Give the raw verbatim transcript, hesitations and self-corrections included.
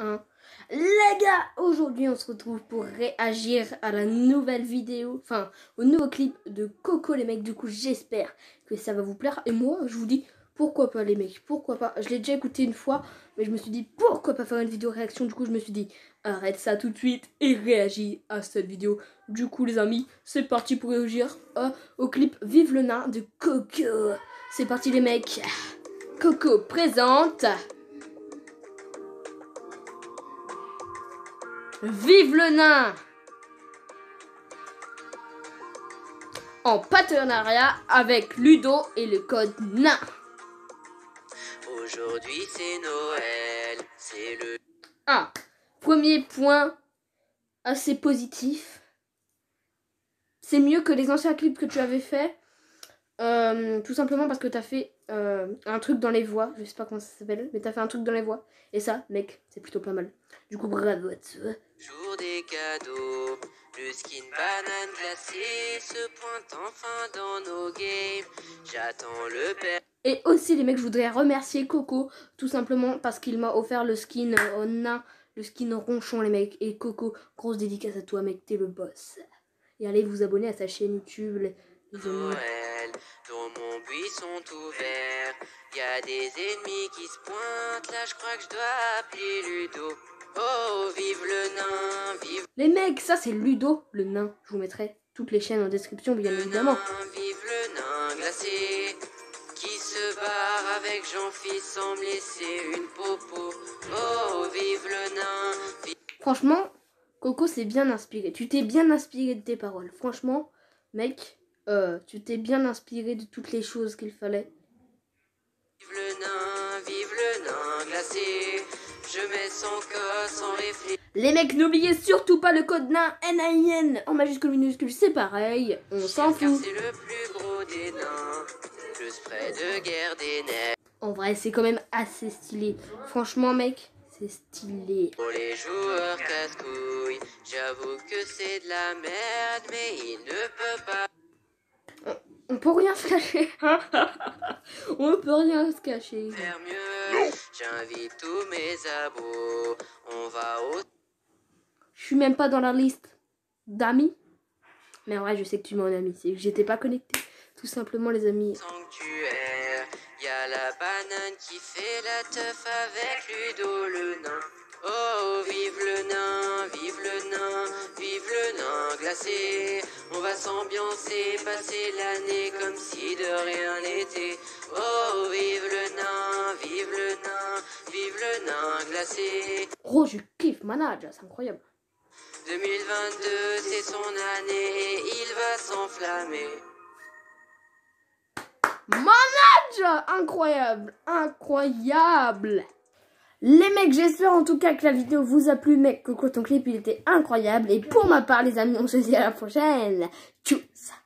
Hein. Les gars, aujourd'hui on se retrouve pour réagir à la nouvelle vidéo, enfin au nouveau clip de Coco les mecs. Du coup j'espère que ça va vous plaire. Et moi je vous dis pourquoi pas les mecs, pourquoi pas. Je l'ai déjà écouté une fois, mais je me suis dit pourquoi pas faire une vidéo réaction. Du coup je me suis dit arrête ça tout de suite et réagis à cette vidéo. Du coup les amis, c'est parti pour réagir euh, au clip Vive le nain de Coco. C'est parti les mecs. Coco présente Vive le nain, en partenariat avec Ludo et le code nain. Aujourd'hui c'est Noël, c'est le... Ah, premier point assez positif. C'est mieux que les anciens clips que tu avais fait. Euh, tout simplement parce que tu as fait euh, un truc dans les voix. Je sais pas comment ça s'appelle, mais tu as fait un truc dans les voix. Et ça, mec, c'est plutôt pas mal. Du coup, bravo à toi. Jour des cadeaux, le skin banane glacé se pointe enfin dans nos games. J'attends le père. Et aussi les mecs, je voudrais remercier Coco, tout simplement parce qu'il m'a offert le skin au nain, le skin ronchon les mecs. Et Coco, grosse dédicace à toi mec, t'es le boss. Et allez vous abonner à sa chaîne YouTube, les, les amis. Noël, dans mon buisson tout vert, y a des ennemis qui se pointent, là je crois que je dois appeler Ludo. Oh, vive le nain, vive Les mecs, ça c'est Ludo, le nain. Je vous mettrai toutes les chaînes en description, bien le évidemment. nain, vive le nain glacé, qui se barre avec Jean-Fils sans me laisser une popo. Oh, vive le nain, vive Franchement, Coco s'est bien inspiré. Tu t'es bien inspiré de tes paroles. Franchement, mec, euh, tu t'es bien inspiré de toutes les choses qu'il fallait. le nain, vive le nain glacé, je mets sans cause, sans réfléchir. Les mecs, n'oubliez surtout pas le code nain N A I N en majuscule minuscule, c'est pareil, on s'en Car fout. c'est le plus gros des nains, le spray de guerre des neiges. En vrai, c'est quand même assez stylé. Franchement, mec, c'est stylé. Pour les joueurs casse-couilles, j'avoue que c'est de la merde, mais il ne peut pas On peut rien se cacher. On peut rien se cacher. faire mieux. J'invite tous mes abos, on va au Je suis même pas dans la liste d'amis. Mais en vrai, je sais que tu m'es en ami. C'est que j'étais pas connectée. Tout simplement, les amis. sanctuaire. Y a la banane qui fait la teuf avec Ludo le nain. Oh, vive le nain, vive le nain, vive le nain glacé. On va s'ambiancer, passer l'année comme si de rien n'était. Oh, vive le nain, vive le nain, vive le nain glacé. Oh, je kiffe Manage, c'est incroyable. deux mille vingt-deux, c'est son année, il va s'enflammer. Manage, incroyable, incroyable. Les mecs, j'espère en tout cas que la vidéo vous a plu, mec. Coco, ton clip, il était incroyable. Et pour ma part, les amis, on se dit à la prochaine. Tchuss.